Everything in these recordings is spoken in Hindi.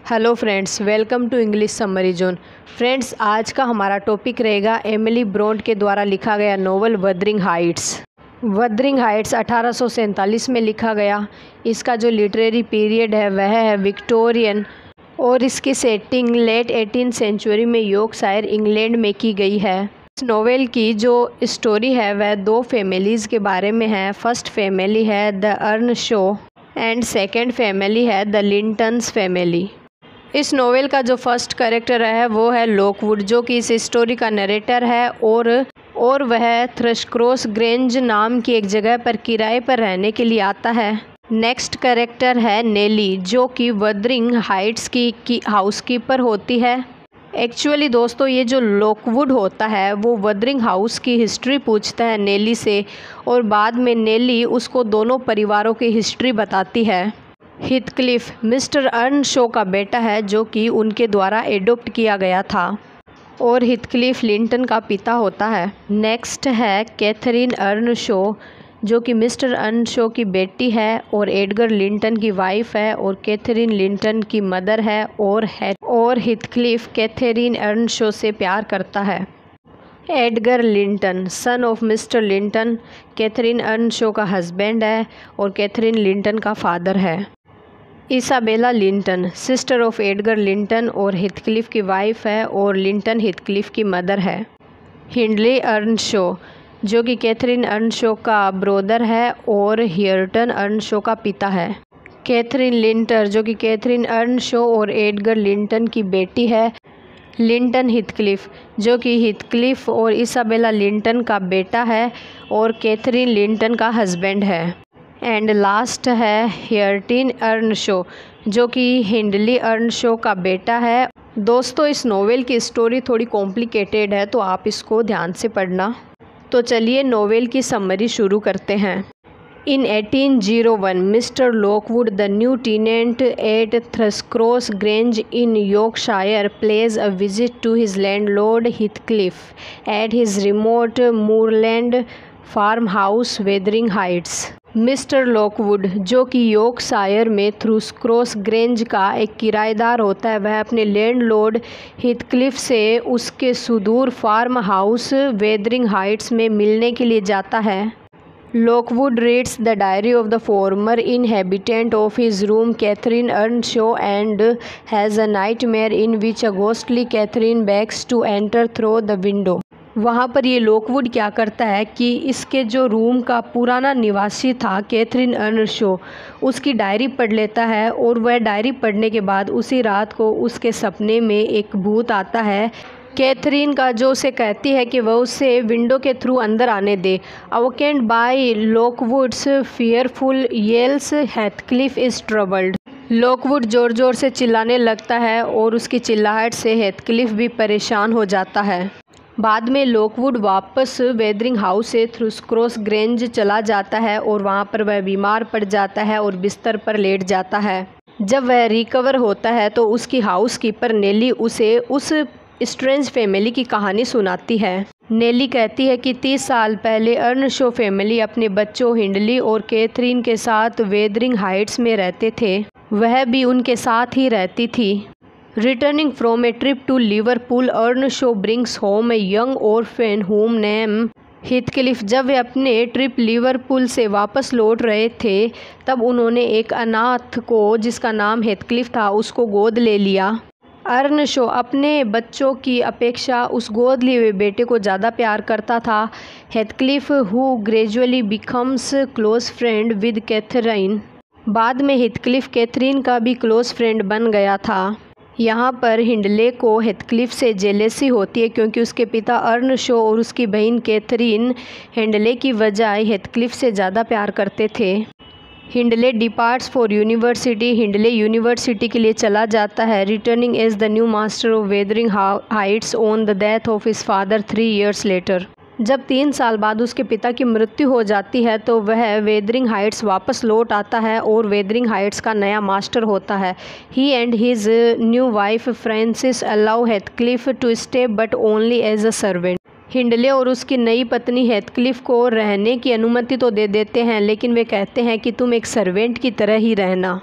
Hello friends, welcome to English summary zone. Friends, आज का हमारा टॉपिक रहेगा एमिली ब्रोंट के द्वारा लिखा गया novel Wuthering Heights. Wuthering Heights 1847 में लिखा गया। इसका जो लिटरेरी पीरियड है वह है विक्टोरियन और इसकी सेटिंग लेट 18th सेंचुरी में यॉर्कशायर इंग्लैंड में की गई है। इस नोवेल की जो स्टोरी है वह दो फैमिलीज़ के बारे में है। फर्स्ट फैमिली है the Earnshaw and second family है द लिंटन्स फैमिली। इस नोवेल का जो फर्स्ट कैरेक्टर है वो है लॉकवुड, जो कि इस स्टोरी का नरेटर है और वह थ्रशक्रॉस ग्रेंज नाम की एक जगह पर किराए पर रहने के लिए आता है। नेक्स्ट कैरेक्टर है नेली, जो कि वदरिंग हाइट्स की हाउसकीपर होती है। एक्चुअली दोस्तों, ये जो लॉकवुड होता है वो वदरिंग हाउस की हिस्ट्री पूछता है नेली से और बाद में नेली उसको दोनों परिवारों की हिस्ट्री बताती है। हिथक्लिफ मिस्टर अर्नशो का बेटा है, जो कि उनके द्वारा एडॉप्ट किया गया था और हिथक्लिफ लिंटन का पिता होता है। नेक्स्ट है कैथरीन अर्नशो, जो कि मिस्टर अर्नशो की बेटी है और एडगर लिंटन की वाइफ है और कैथरीन लिंटन की मदर है और हिथक्लिफ कैथरीन अर्नशो से प्यार करता है। Edgar Linton son of mister Linton Catherine Earnshaw का हस्बैंड है और कैथरीन लिंटन का फादर है। Isabella Linton sister of Edgar Linton और हिथक्लिफ की वाइफ है और लिंटन हिथक्लिफ की मदर है। हिंडले अर्नशो, जो कि कैथरीन अर्नशो का ब्रोदर है और हियर्टन अर्नशो का पिता है। कैथरीन लिंटर, जो कि कैथरीन अर्नशो और एडगर लिंटन की बेटी है। लिंटन हिथक्लिफ, जो कि हिथक्लिफ और इसाबेला लिंटन का बेटा है और कैथरीन लिंटन का हस्बैंड है। एंड लास्ट है हियर्टिन अर्नशो, जो कि हिंडली अर्नशो का बेटा है। दोस्तों, इस नोवेल की स्टोरी थोड़ी कॉम्प्लिकेटेड है तो आप इसको ध्यान से पढ़ना। तो चलिए नोवेल की समरी शुरू करते हैं। In 1801, Mr. Lockwood, the new tenant at Thrushcross Grange in Yorkshire, pays a visit to his landlord Heathcliff at his remote moorland farmhouse, Wuthering Heights. Mister Lockwood, जो कि यॉर्कशायर में थ्रुशक्रॉस ग्रेंज का एक किराएदार होता है, वह अपने लैंडलॉर्ड हिथक्लिफ से उसके सुदूर फार्म हाउस वेदरिंग हाइट्स में मिलने के लिए जाता है। Lockwood reads the diary of the former inhabitant of his room, Catherine Earnshaw, and has a nightmare in which a ghostly Catherine begs to enter through the window. वहाँ पर ये लॉकवुड क्या करता है कि इसके जो रूम का पुराना निवासी था कैथरीन अर्नशो, उसकी डायरी पढ़ लेता है और वह डायरी पढ़ने के बाद उसी रात को उसके सपने में एक भूत आता है कैथरीन का, जो उसे कहती है कि वह उसे विंडो के थ्रू अंदर आने दे। Awakened by Lockwood's fearful yells, Heathcliff is troubled. Lockwood जोर जोर से चिल्लाने लगता है और उसकी चिल्लाहट से हेथक्लिफ भी परेशान हो जाता है। बाद में लॉकवुड वापस वेदरिंग हाउस से थ्रुशक्रॉस ग्रेंज चला जाता है और वहाँ पर वह बीमार पड़ जाता है और बिस्तर पर लेट जाता है। जब वह रिकवर होता है तो उसकी हाउसकीपर नेली उसे उस स्ट्रेंज फैमिली की कहानी सुनाती है। नेली कहती है कि 30 साल पहले अर्नशो फैमिली अपने बच्चों हिंडली और कैथरीन के साथ वेदरिंग हाइट्स में रहते थे। वह भी उनके साथ ही रहती थी। Returning from a trip to Liverpool, Earnshaw brings home a young orphan whom name Heathcliff. जब वे अपने ट्रिप लिवरपूल से वापस लौट रहे थे तब उन्होंने एक अनाथ को, जिसका नाम हेथक्लिफ था, उसको गोद ले लिया। अर्नशो अपने बच्चों की अपेक्षा उस गोद लिए हुए बेटे को ज़्यादा प्यार करता था। Heathcliff who gradually becomes close friend with Catherine. बाद में हेथक्लिफ कैथरीन का भी क्लोज फ्रेंड बन गया था। यहाँ पर हिंडले को हेथक्लिफ से जेलेसी होती है क्योंकि उसके पिता अर्नशो और उसकी बहन कैथरीन हिंडले की बजाय हेथक्लिफ से ज़्यादा प्यार करते थे। Hindley departs for university, Hindley university के लिए चला जाता है। Returning as the new master of Wuthering Heights on the death of his father 3 years later. जब 3 साल बाद उसके पिता की मृत्यु हो जाती है तो वह वेदरिंग हाइट्स वापस लौट आता है और वेदरिंग हाइट्स का नया मास्टर होता है। He and his new wife Frances allow Heathcliff to stay but only as a servant. Hindley और उसकी नई पत्नी हेथक्लिफ को रहने की अनुमति तो दे देते हैं, लेकिन वे कहते हैं कि तुम एक सर्वेंट की तरह ही रहना।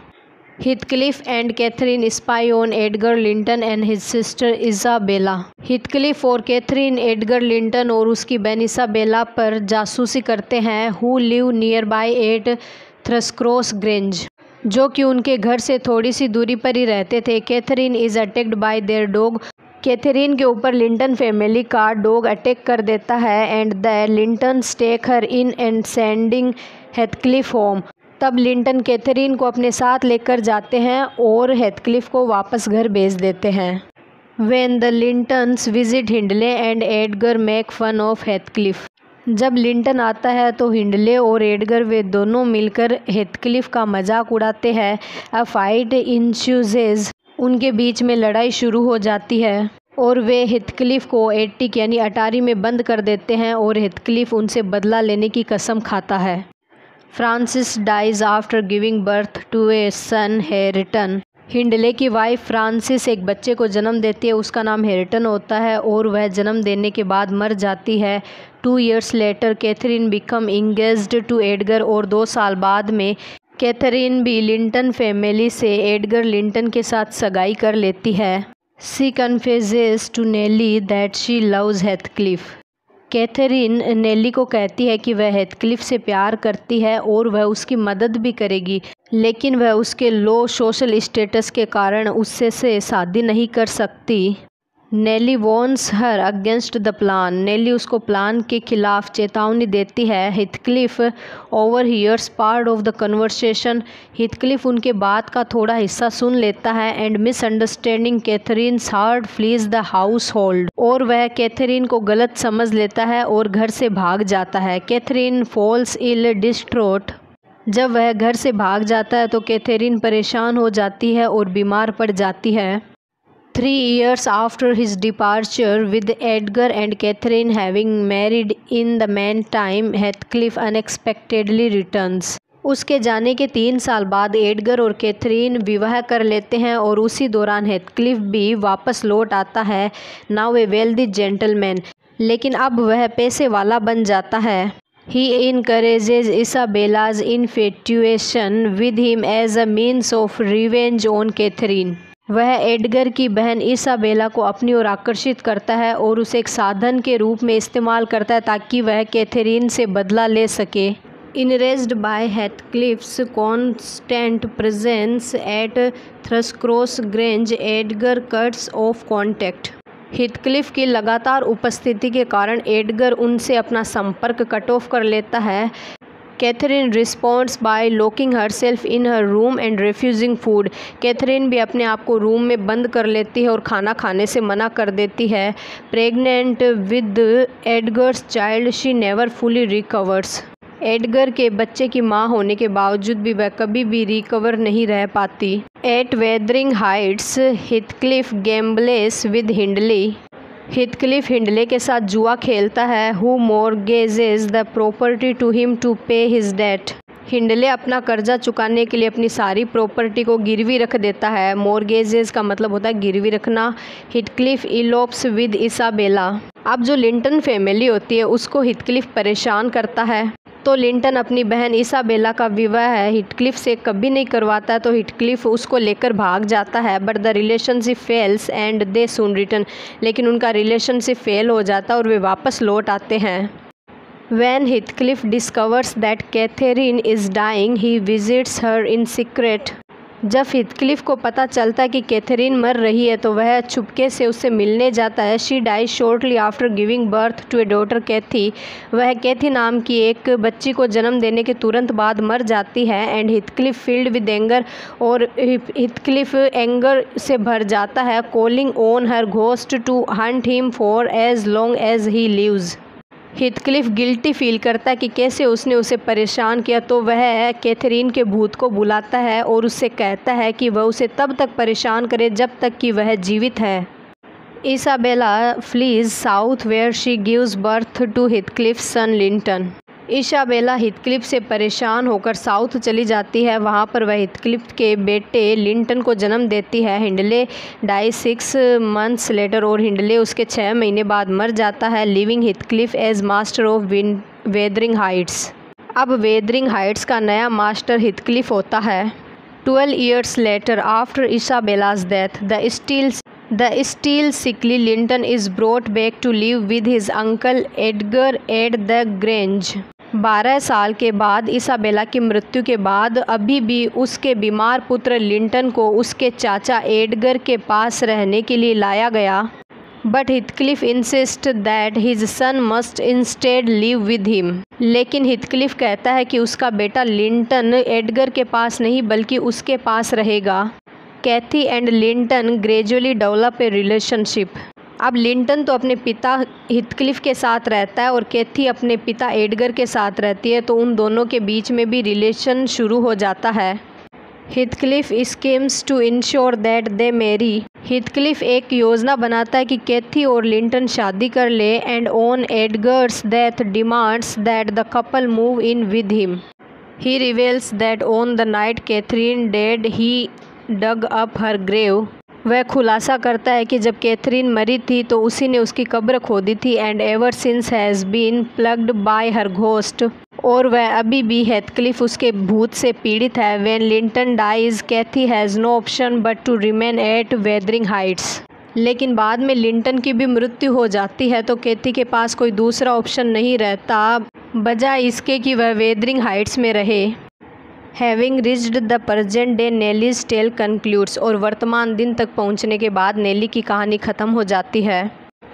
Heathcliff and Catherine spy on Edgar Linton and his sister Isabella। Heathcliff और कैथरीन एडगर लिंटन और उसकी बहन इसाबेला पर जासूसी करते हैं, who live nearby at Thrushcross Grange, जो कि उनके घर से थोड़ी सी दूरी पर ही रहते थे। Catherine is attacked by their dog. Catherine के ऊपर लिंटन फैमिली का डॉग अटैक कर देता है and the Lintons take her in and sending Heathcliff home. तब लिंटन कैथरीन को अपने साथ लेकर जाते हैं और हेथक्लिफ को वापस घर भेज देते हैं। When the Lintons visit Hindley and Edgar make fun of Heathcliff. जब लिंटन आता है तो हिंडले और एडगर वे दोनों मिलकर हेथक्लिफ का मजाक उड़ाते हैं। अ फाइट इंस्यूजेज, उनके बीच में लड़ाई शुरू हो जाती है और वे हेथक्लिफ को एटिक यानी अटारी में बंद कर देते हैं और हेथक्लिफ उनसे बदला लेने की कसम खाता है। Frances dies after giving birth to a son Hareton. Hindley की वाइफ फ्रांसिस एक बच्चे को जन्म देती है, उसका नाम हेरिटन होता है और वह जन्म देने के बाद मर जाती है। 2 years later Catherine become engaged to Edgar, और 2 साल बाद में कैथरीन भी लिंटन फैमिली से एडगर लिंटन के साथ सगाई कर लेती है। She confesses to Nelly that she loves Heathcliff. Catherine Nelly को कहती है कि वह हेथक्लिफ से प्यार करती है और वह उसकी मदद भी करेगी, लेकिन वह उसके लो सोशल स्टेटस के कारण उससे शादी नहीं कर सकती। Nelly warns her against the plan. Nelly उसको प्लान के खिलाफ चेतावनी देती है। Heathcliff overhears part of the conversation. Heathcliff उनके बात का थोड़ा हिस्सा सुन लेता है and misunderstanding Catherine's heart flees the household, और वह कैथरीन को गलत समझ लेता है और घर से भाग जाता है। Catherine falls ill distraught. जब वह घर से भाग जाता है तो कैथरीन परेशान हो जाती है और बीमार पड़ जाती है। 3 years after his departure, with Edgar and Catherine having married in the meantime, Heathcliff unexpectedly returns। उसके जाने के 3 साल बाद एडगर और कैथरीन विवाह कर लेते हैं और उसी दौरान हेथक्लिफ भी वापस लौट आता है। नाउ ए वेल्दी जेंटलमैन, लेकिन अब वह पैसे वाला बन जाता है। He encourages Isabella's infatuation with him as a means of revenge on Catherine। वह एडगर की बहन इसाबेला को अपनी ओर आकर्षित करता है और उसे एक साधन के रूप में इस्तेमाल करता है ताकि वह कैथरीन से बदला ले सके। Enraged by Heathcliff's constant presence at Thrushcross Grange, Edgar cuts off contact। Heathcliff की लगातार उपस्थिति के कारण एडगर उनसे अपना संपर्क कट ऑफ कर लेता है। Catherine responds by locking herself in her room and refusing food. Catherine भी अपने आप को रूम में बंद कर लेती है और खाना खाने से मना कर देती है। Pregnant with Edgar's child, she never fully recovers. Edgar के बच्चे की मां होने के बावजूद भी वह कभी भी रिकवर नहीं रह पाती। At Wuthering Heights, Heathcliff gambles with Hindley. Heathcliff Hindley के साथ जुआ खेलता है। Who mortgages the property to him to pay his debt. Hindley अपना कर्जा चुकाने के लिए अपनी सारी प्रॉपर्टी को गिरवी रख देता है। मॉर्गेजेस का मतलब होता है गिरवी रखना। Heathcliff elopes with Isabella. अब जो लिंटन फैमिली होती है उसको हेथक्लिफ परेशान करता है, तो लिंटन अपनी बहन इसाबेला का विवाह हेथक्लिफ से कभी नहीं करवाता, तो हेथक्लिफ उसको लेकर भाग जाता है। But the relationship fails and they soon return. लेकिन उनका रिलेशनशिप फेल हो जाता है और वे वापस लौट आते हैं। When Heathcliff discovers that Catherine is dying, he visits her in secret। जब हेथक्लिफ को पता चलता है कि कैथरीन मर रही है तो वह चुपके से उससे मिलने जाता है। She dies shortly after giving birth to a daughter Cathy. वह कैथी नाम की एक बच्ची को जन्म देने के तुरंत बाद मर जाती है। And Heathcliff filled with anger, और हेथक्लिफ एंगर से भर जाता है। Calling on her ghost to haunt him for as long as he lives. Heathcliff guilty feel करता है कि कैसे उसने उसे परेशान किया, तो वह कैथरीन के भूत को बुलाता है और उससे कहता है कि वह उसे तब तक परेशान करे जब तक कि वह जीवित है। Isabella flees south where she gives birth to Heathcliff's son Linton. Isabella Heathcliff से परेशान होकर साउथ चली जाती है। वहाँ पर वह हेथक्लिफ के बेटे लिंटन को जन्म देती है। हिंडले डाई 6 months लेटर, और हिंडले उसके 6 महीने बाद मर जाता है। Leaving Heathcliff as master of Wuthering Heights. अब वेदरिंग हाइट्स का नया मास्टर हेथक्लिफ होता है। 12 years later, after Isabella's death, the still sickly Linton is brought back to live with his uncle Edgar at the Grange. 12 साल के बाद इसाबेला की मृत्यु के बाद अभी भी उसके बीमार पुत्र लिंटन को उसके चाचा एडगर के पास रहने के लिए लाया गया। But Heathcliff insist that his son must instead live with him. लेकिन हिथक्लिफ कहता है कि उसका बेटा लिंटन एडगर के पास नहीं बल्कि उसके पास रहेगा। Cathy and Linton gradually develop a relationship. अब लिंटन तो अपने पिता हिथक्लिफ के साथ रहता है और कैथी अपने पिता एडगर के साथ रहती है, तो उन दोनों के बीच में भी रिलेशन शुरू हो जाता है। Heathcliff schemes to ensure that they marry. Heathcliff एक योजना बनाता है कि कैथी और लिंटन शादी कर ले and on Edgar's death demands that the couple move in with him. He reveals that on the night Catherine dead he dug up her grave. वह खुलासा करता है कि जब कैथरीन मरी थी तो उसी ने उसकी कब्र खोदी थी and ever since has been plagued by her ghost. और वह अभी भी हिथक्लिफ उसके भूत से पीड़ित है। When Linton dies Cathy has no option but to remain at Wuthering Heights. लेकिन बाद में लिंटन की भी मृत्यु हो जाती है तो कैथी के पास कोई दूसरा ऑप्शन नहीं रहता बजाय इसके कि वह वेदरिंग हाइट्स में रहे। Having reached the present day Nelly's tale concludes. और वर्तमान दिन तक पहुंचने के बाद नेली की कहानी ख़त्म हो जाती है।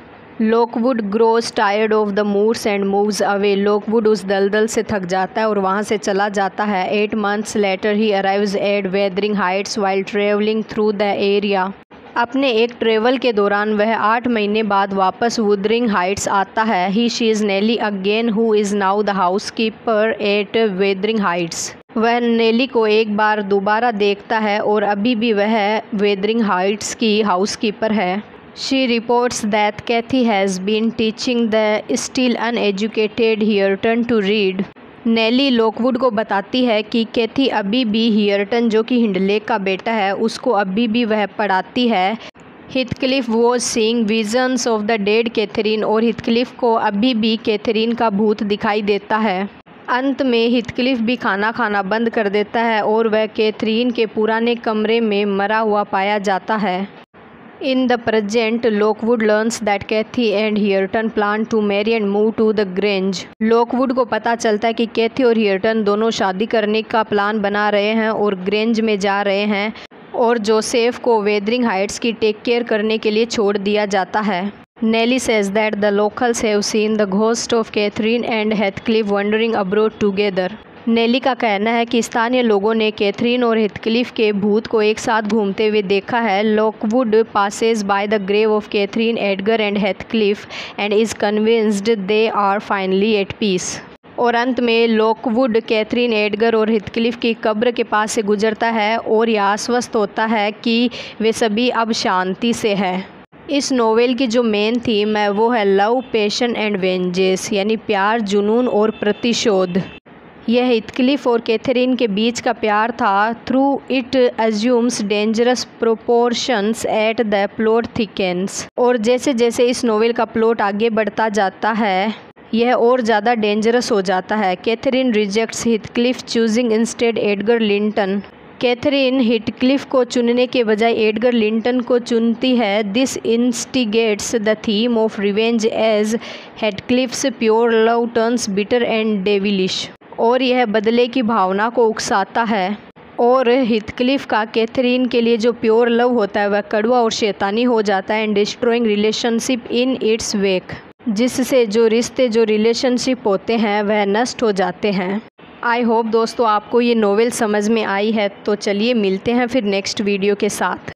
Lockwood grows tired of the moors and moves away. Lockwood उस दलदल से थक जाता है और वहाँ से चला जाता है। 8 months later he arrives at Wuthering Heights while travelling through the area. अपने एक ट्रेवल के दौरान वह 8 महीने बाद वापस वुदरिंग हाइट्स आता है। He sees Nelly again who is now the house keeper at Wuthering Heights. वह नेली को एक बार दोबारा देखता है और अभी भी वह वेदरिंग हाइट्स की हाउसकीपर है। She reports that Cathy has been teaching the still uneducated Hareton to read. Nelly Lockwood को बताती है कि कैथी अभी भी हियरटन जो कि हिंडलेक का बेटा है उसको अभी भी वह पढ़ाती है। Heathcliff was seeing visions of the dead Catherine. और हिथक्लिफ को अभी भी कैथरीन का भूत दिखाई देता है। अंत में हिथक्लिफ भी खाना खाना बंद कर देता है और वह कैथरीन के पुराने कमरे में मरा हुआ पाया जाता है। In the present Lockwood learns that Cathy and Hareton plan to marry and move to the Grange. Lockwood को पता चलता है कि कैथी और हियरटन दोनों शादी करने का प्लान बना रहे हैं और ग्रेंज में जा रहे हैं और जोसेफ को वेदरिंग हाइट्स की टेक केयर करने के लिए छोड़ दिया जाता है। Nellie says that the locals have seen the ghost of Catherine and Heathcliff wandering abroad together. नेली का कहना है कि स्थानीय लोगों ने कैथरीन और हिथक्लिफ के भूत को एक साथ घूमते हुए देखा है। Lockwood passes by the grave of Catherine, Edgar and Heathcliff and is convinced they are finally at peace. और अंत में लॉकवुड कैथरीन, एडगर और हिथक्लिफ की कब्र के पास से गुजरता है और यह आश्वस्त होता है कि वे सभी अब शांति से हैं। इस नोवेल की जो मेन थीम है वो है लव, पैशन एंड वेंजेस, यानी प्यार, जुनून और प्रतिशोध। यह हिथक्लिफ और कैथरीन के बीच का प्यार था। Through it assumes dangerous proportions as the plot thickens. और जैसे जैसे इस नोवेल का प्लॉट आगे बढ़ता जाता है यह और ज़्यादा डेंजरस हो जाता है। Catherine rejects Heathcliff choosing instead Edgar Linton. Catherine Heathcliff को चुनने के बजाय एडगर लिंटन को चुनती है। This instigates the theme of revenge as Heathcliff's pure love turns bitter and devilish. और यह बदले की भावना को उकसाता है और हिथक्लिफ का कैथरीन के लिए जो प्योर लव होता है वह कड़वा और शैतानी हो जाता है and destroying relationship in its wake, जिससे जो रिश्ते, जो रिलेशनशिप होते हैं वह नष्ट हो जाते हैं। आई होप दोस्तों आपको ये नोवेल समझ में आई है। तो चलिए मिलते हैं फिर नेक्स्ट वीडियो के साथ।